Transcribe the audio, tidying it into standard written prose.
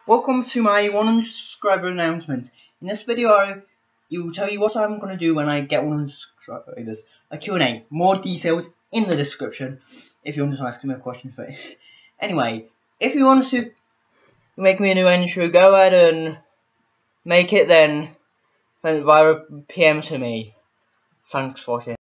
Welcome to my 100 subscriber announcement. In this video, it will tell you what I'm going to do when I get 100 subscribers. A Q&A. More details in the description if you want to ask me a question for it. Anyway, if you want to make me a new intro, go ahead and make it, then send it via PM to me. Thanks for watching.